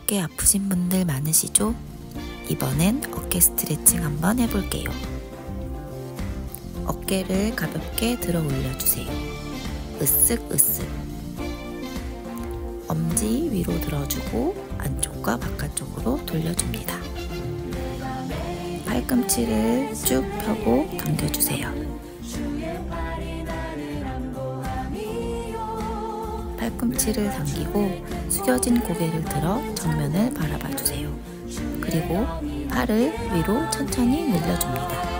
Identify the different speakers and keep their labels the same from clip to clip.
Speaker 1: 어깨 아프신 분들 많으시죠? 이번엔 어깨 스트레칭 한번 해볼게요. 어깨를 가볍게 들어 올려주세요. 으쓱 으쓱. 엄지 위로 들어주고 안쪽과 바깥쪽으로 돌려줍니다. 팔꿈치를 쭉 펴고 당겨주세요. 팔꿈치를 당기고 숙여진 고개를 들어 정면을 바라봐 주세요. 그리고 팔을 위로 천천히 늘려줍니다.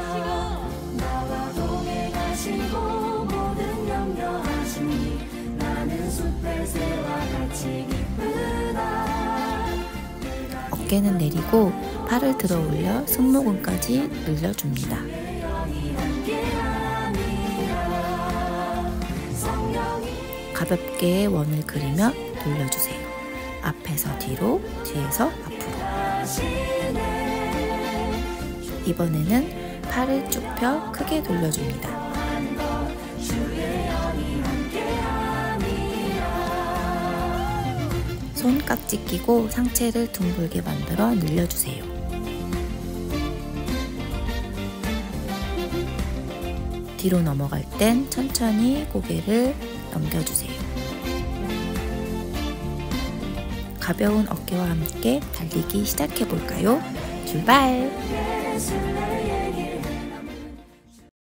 Speaker 1: 어깨는 내리고 팔을 들어 올려 승모근까지 늘려줍니다. 가볍게 원을 그리며 돌려주세요. 앞에서 뒤로, 뒤에서 앞으로. 이번에는 팔을 쭉 펴 크게 돌려줍니다. 손 깍지 끼고 상체를 둥글게 만들어 늘려주세요. 뒤로 넘어갈 땐 천천히 고개를 넘겨주세요. 가벼운 어깨와 함께 달리기 시작해볼까요? 출발!